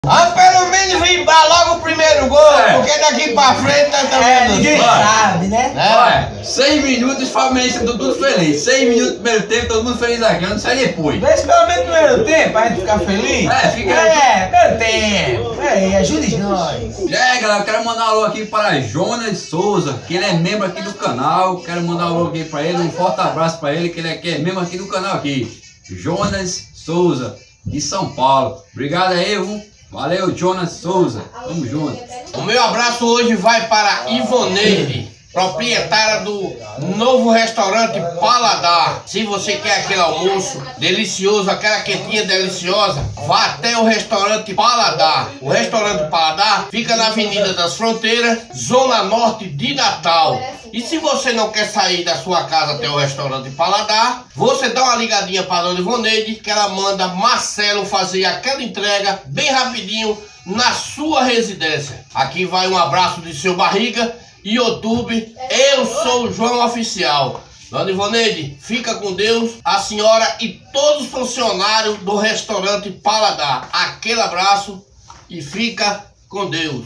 Pelo menos vibrar logo o primeiro gol, porque daqui pra frente tá também ninguém sabe, né? Olha, 6 minutos, Fluminense, tudo feliz. 6 minutos primeiro tempo, todo mundo feliz aqui, eu não sei depois. Vê se pelo menos no primeiro tempo a gente ficar feliz. Fica aí. Primeiro tempo. Ajude nós. Galera, eu quero mandar um alô aqui para Jonas Souza, que ele é membro aqui do canal. Quero mandar um alô aqui para ele, um forte abraço para ele, que ele é membro aqui do canal aqui. Jonas Souza, de São Paulo. Obrigado aí, valeu, Jonas Souza. Tamo junto. O meu abraço hoje vai para Ivoneide, proprietária do novo restaurante Paladar. Se você quer aquele almoço delicioso, aquela quentinha deliciosa, vá até o restaurante Paladar. O restaurante Paladar fica na Avenida das Fronteiras, Zona Norte de Natal. E se você não quer sair da sua casa até o restaurante Paladar, você dá uma ligadinha para a dona Ivoneide, que ela manda Marcelo fazer aquela entrega bem rapidinho na sua residência. Aqui vai um abraço de seu Barriga, YouTube, eu sou o João Oficial. Dona Ivoneide, fica com Deus, a senhora e todos os funcionários do restaurante Paladar. Aquele abraço e fica com Deus.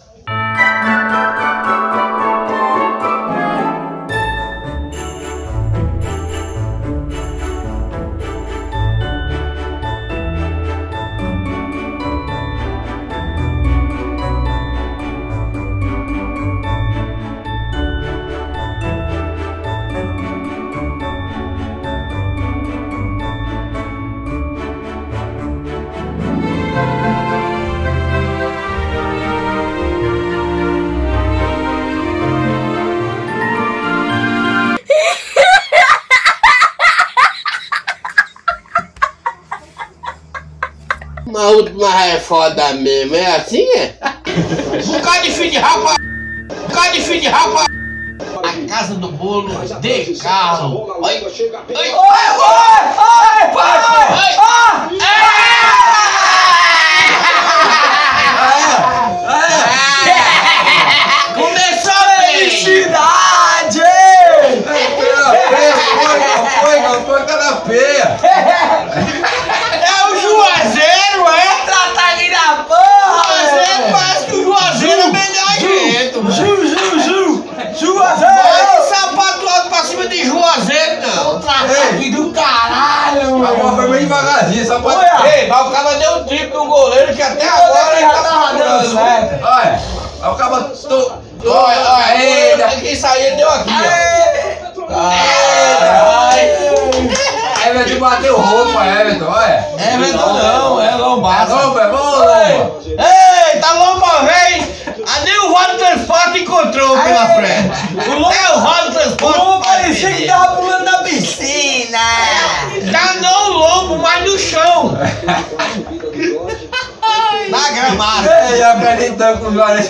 A última é foda mesmo, é assim, é? Bocado de filho de rapa! Bocado de filho de rapa! A casa do bolo de carro! Oi! Oi! Começou a felicidade! Foi cada feia! É o Juazeiro, é? Tratar aqui na porra! Juazeiro, parece que o Juazeiro é melhor gente! Juazeiro! Olha esse sapato alto pra cima de Juazeiro, não! Aqui do caralho, mano! Agora foi bem devagarzinho, só pode... Ei, mas o cara deu um triplo no goleiro que até agora ele já tava dando certo! Olha, o cara... Olha, isso aí ele deu aqui, ó! Everton bateu roupa, Everton, olha! Everton não, é Lombardo! Lomba, é bom, Lomba! Eita, Lomba, vem! Nem o Vale Transporte encontrou pela frente! O Vale Transporte! O Lombo parecia que tava pulando na piscina! Danou o lombo, mas no chão! Na gramada! Ei, acreditando com várias...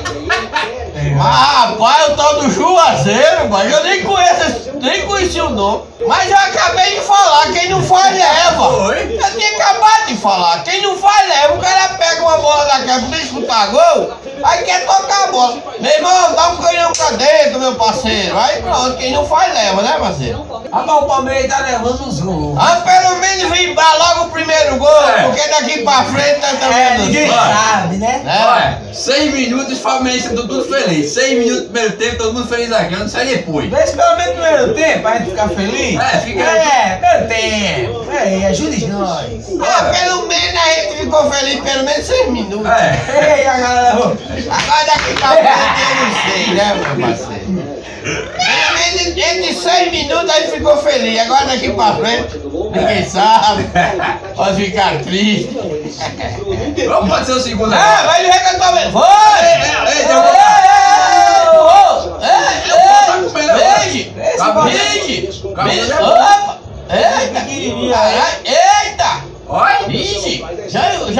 Mas rapaz, o tal do Juazeiro, mas eu nem conhecia o nome. Mas eu acabei de falar, quem não faz leva. Oi? Eu tinha acabado de falar, quem não faz leva. O cara pega uma bola daquela pra escutar gol, aí quer tocar a bola. Meu irmão, dá um canhão pra dentro, meu parceiro. Aí pronto, quem não faz leva, né, parceiro? Mas o Palmeiras tá levando os gols. Pelo menos vibrar logo o primeiro gol, porque daqui pra frente tá também Ninguém sabe, né? Olha, 6 minutos, Fluminense, tudo feliz. 6 minutos primeiro tempo, todo mundo feliz aqui, eu não sei depois. Vê se pelo menos no primeiro tempo a gente ficar feliz. Fica aí. Primeiro tempo. Ajude nós. Pelo menos a gente ficou feliz, pelo menos 6 minutos. Ei, a galera. Agora daqui pra frente eu não sei, né, meu parceiro? Pelo menos entre 6 minutos a gente ficou feliz. Agora daqui pra frente, ninguém sabe. Pode ficar triste. Vamos pode ser o segundo. Vai ver que eu tô vendo. Beijo! Opa! Eita! Eita! Oi? Vixe! Já!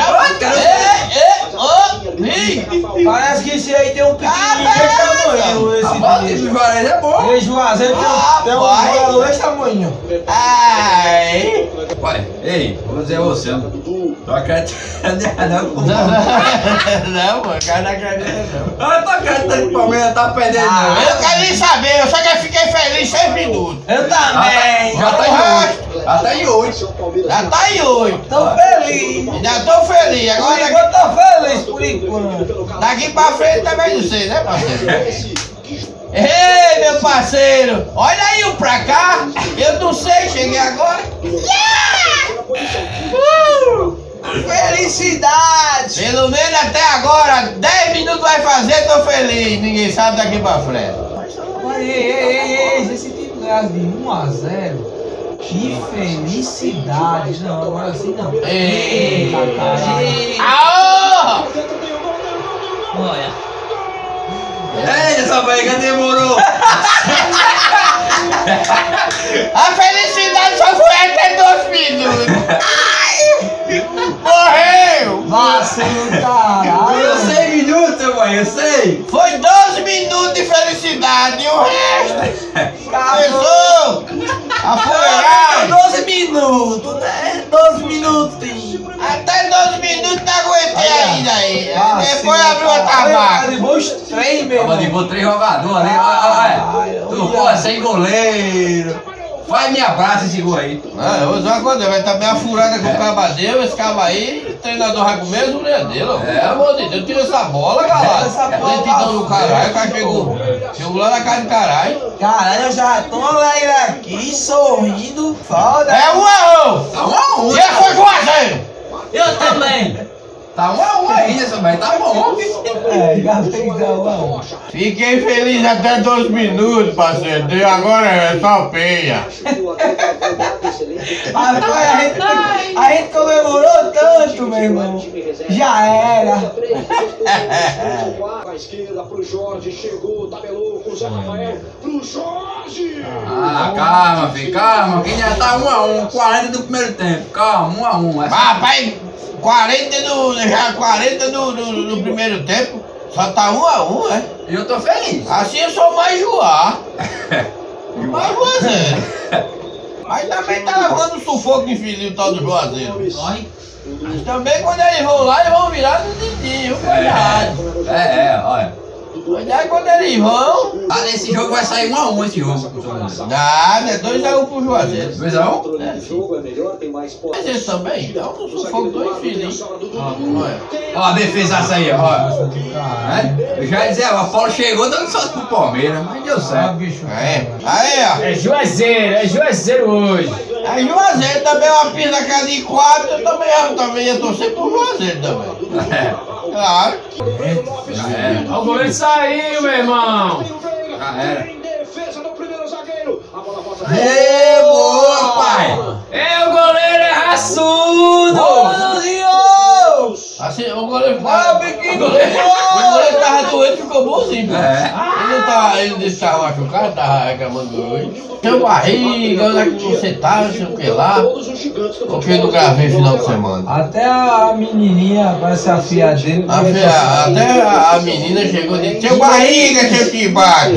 Parece que esse aí tem um pequenininho desse tamanho. Esse Esse Juarez é bom. Esse Juazeiro tem um jogador desse tamanho. Ai! Olha, ei, vou dizer a você. Não acredita não. Não, mano, cara não acredita não. Eu tô acreditando que o Palmeiras tá perdendo. Eu quero nem saber, eu só que fiquei feliz 6 minutos. Eu também. Já tá em Já tá em 8. Já tá em 8. Tô feliz. Já tô feliz. Agora Agora eu tô feliz por enquanto. daqui pra frente também não sei, né, parceiro? Ei, meu parceiro! Olha aí um pra cá! Eu não sei, cheguei agora! Felicidade. Pelo menos até agora, 10 minutos vai fazer, tô feliz! Ninguém sabe daqui pra frente. Ei, esse time ganhar de 1 a 0. Que felicidade. Não, agora assim não. Eita, caralho. Aô! Olha. Ei, essa barriga demorou. A felicidade só foi até 2 minutos! Morreu! Vacilo, caralho. Eu sei minutos, mãe, eu sei. Foi 12 minutos de felicidade e o resto começou a fuleiragem. 12 minutos, né? 12 minutinhos. Até 12 minutos não aguentei ainda aí. Vacilo, Depois abriu a tabaca. Levou os 3, meu Tava de irmão. boa 3 jogadores ali, olha. Tu, pô, sem goleiro. Vai, me abraça esse gol aí. Não, eu vou dizer uma coisa, vai estar bem a furada que o caba deu, esse caba aí, o treinador vai comer as orelhas dele, ó. Pelo amor de Deus, tira essa bola, galera. Essa bola Lentidão do pra caralho, o cara chegou lá na casa do caralho. Caralho, eu já tô alegre aqui, sorrindo. Foda. É 1 a 1. Tá 1 a 1. E ele foi com a 0. Eu também. Tá 1 a 1 ainda, seu velho, tá bom. É, já fez a 1 a 1. Fiquei feliz até 12 minutos, parceiro. Agora é só peia. Rapaz, a gente comemorou tanto, meu irmão. Já era. À esquerda pro Jorge, chegou, tabelou com o Zé Rafael, pro Jorge! Ah, calma, filho, calma. Quem já tá 1 a 1, 40 do primeiro tempo. Calma, 1 a 1. Mas, rapaz, 40 no primeiro tempo, só tá 1 a 1, é? E eu tô feliz. Assim eu sou mais Joá. Mais você. Mas também tá levando sufoco infeliz o tal do Juazeiro. Mas também quando eles vão lá, eles vão virar no dedinho, cuidado. Olha. Cuidado quando eles vão. Ah, nesse jogo vai sair 1 a 1 esse jogo. Nada, é 2 a 1 pro Juazeiro. 2 a 1? Mas eles também, então o sufoco do infeliz. Ó a defesaça aí, ó. Eu já ia dizer, o Paulo chegou dando sorte pro Palmeiras, mas deu certo. É. Aí, ó. É Juazeiro hoje. A Juazeiro também é uma pisa de 4, eu também ia torcer pro Juazeiro também. Claro. Ó, o goleiro saiu, meu irmão. Já era. Ê, boa, pai! É, o goleiro é raçudo. Assim, o goleiro tava doente, ficou bonzinho. Pô. Ele disse que tava machucado, tava reclamando doente. Seu barriga, onde é que você tá, não sei o que lá. Porque eu não gravei final de semana. Até a menininha, parece a filha dele. Até a menina chegou e disse, seu barriga, seu Tibaco.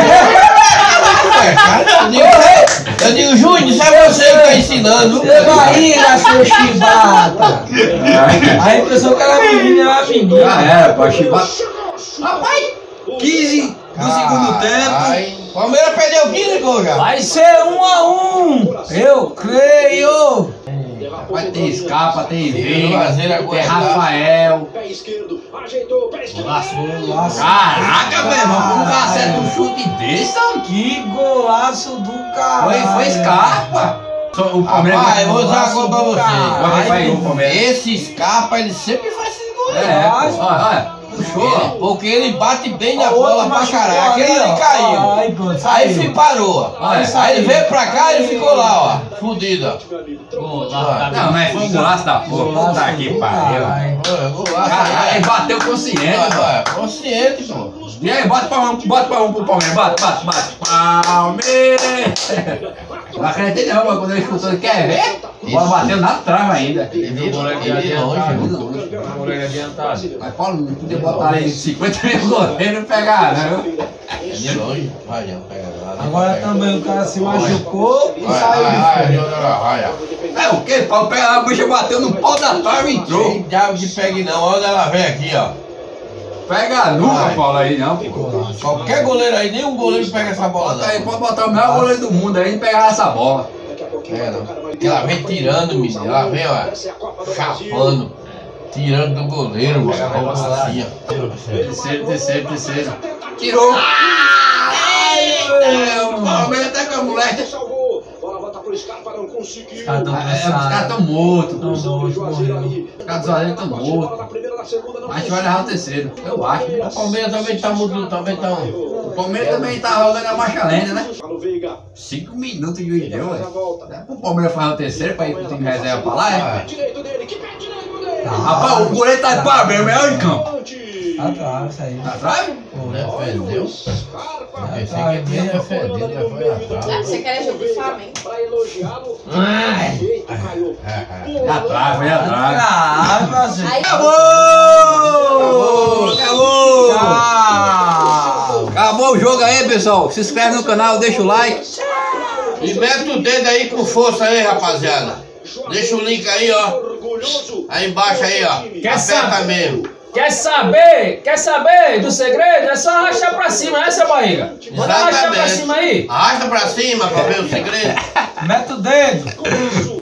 Eu digo, Júnior, isso é você que tá ensinando. Seu barriga, seu chibata. Aí pensou que era a menina, era a menina. Já era, pô, chibata. Rapaz, 15 do segundo tempo. Ai, Palmeiras perdeu 15 gols já. Vai ser 1 a 1. Eu creio. Vai ter Scarpa, tem Veiga, Juazeiro tem aguentar. Rafael. Pé esquerdo, ajeitou, pé esquerdo. Caraca, meu irmão, como vai acertar um chute desse, não? Que golaço do caralho. Foi Scarpa. O Palmeiras Rapaz, eu vou dizer uma coisa pra Vai, você. o Palmeiras. Esse Scarpa, ele sempre faz esses gols. Olha, puxou. Porque ele bate bem na A bola outra pra machucou caralho. Aquele ali, ele ó. caiu. Ai, pronto, Aí saiu. parou. Aí ele veio pra cá e ficou lá, ó. Fudido, Não, mas foi um golaço da porra. Puta que pariu. Caralho, ele bateu consciente, pô. Consciente, pô. E aí, bota pra um pro Palmeiras. Bate. Palmeiras. Não acreditei não, mas quando ele escutou, quer ver? A bola bateu na trave ainda. Ele Goleiro adiantado. Mas Paulo não podia botar aí 50 mil goleiros e não pegar, não. de longe. Vai, não, pega nada. Agora também o cara se machucou e Vai, saiu de fora. vai. É o quê? Paulo pega a bicha, bateu no pau da trave e entrou. Tem diabo que pegue não, olha ela vem aqui, ó. Pega nunca, Vai. Paulo, aí não, pô. Qualquer goleiro aí, nenhum goleiro pega essa bola Bota aí, não. pode botar o melhor goleiro do mundo aí e pegar essa bola. Porque ela vem tirando, menino. Ela vem, ó, chapando, tirando do goleiro, mano. Assim, ó. Terceiro. Tirou. O Palmeiras tá com a mulher. Os caras caras tão mortos. Os caras dos Juazeiro tão mortos. Acho que vai levar o terceiro. Eu acho. O Palmeiras também tá mudando, O Palmeiras também tá jogando a marcha lenta, né? 5 minutos de juiz deu, velho. O Palmeiras faz o terceiro pra ir pro time reserva pra lá, é? Rapaz, o goleiro tá de parabéns, o melhor de campo. Atrás, isso aí. Tá atrás? defendeu. Pensei que bem defendeu, mas foi atrás. Você quer jogo de Flamengo? Atrás, foi atrás. Ah, Brasil. Aí, Acabou o jogo aí, pessoal. Se inscreve no canal, deixa o like. E mete o dedo aí com força aí, rapaziada. Deixa o link aí, ó. Aí embaixo aí, ó. Aperta mesmo. Quer saber do segredo? É só arrastar pra cima, né, seu barriga? Manda arrastar pra cima aí. Arrasta pra cima pra ver o segredo. Mete o dedo.